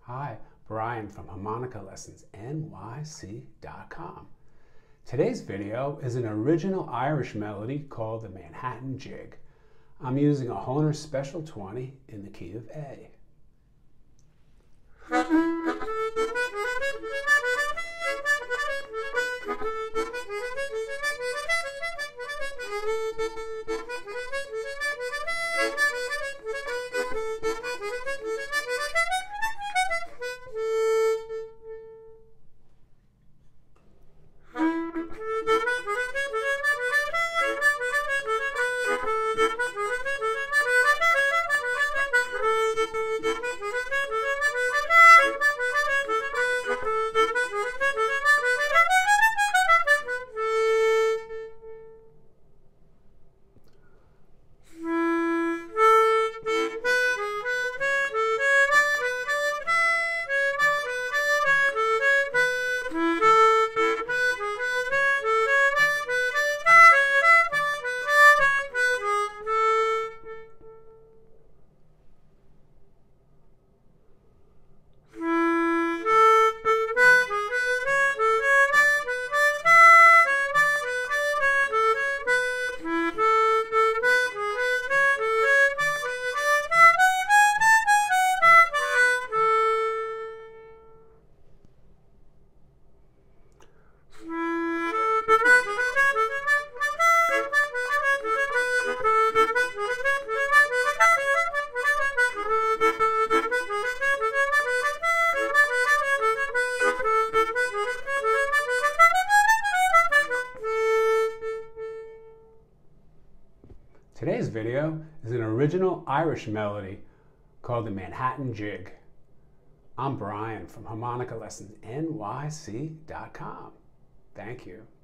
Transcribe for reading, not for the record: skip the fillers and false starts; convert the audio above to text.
Hi, Brian from HarmonicaLessonsNYC.com. Today's video is an original Irish melody called the Manhattan Jig. I'm using a Hohner Special 20 in the key of A. Today's video is an original Irish melody called the Manhattan Jig. I'm Brian from HarmonicaLessonsNYC.com. Thank you.